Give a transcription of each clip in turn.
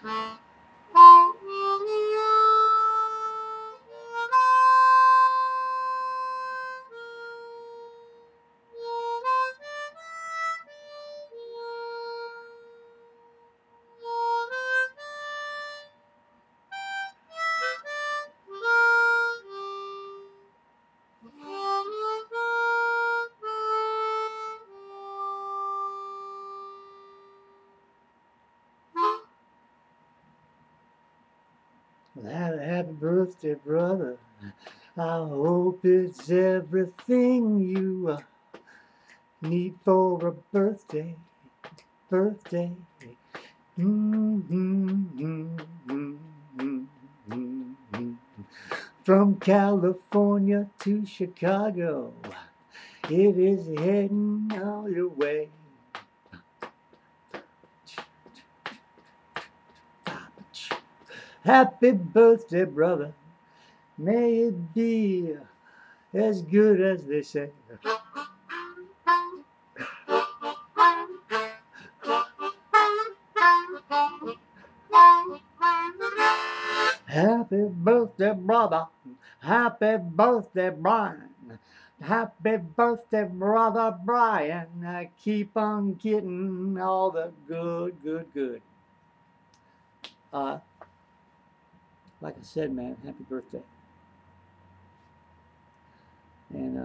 Well, happy birthday, brother. I hope it's everything you need for a birthday. Birthday. From California to Chicago, it is heading all your way. Happy birthday, brother. May it be as good as they say. Happy birthday, brother. Happy birthday, Brian. Happy birthday, brother Brian. Keep on getting all the good, good, good. Uh, like I said, man, happy birthday. And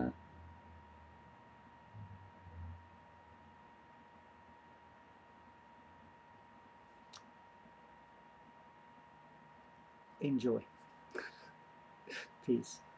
enjoy. Peace.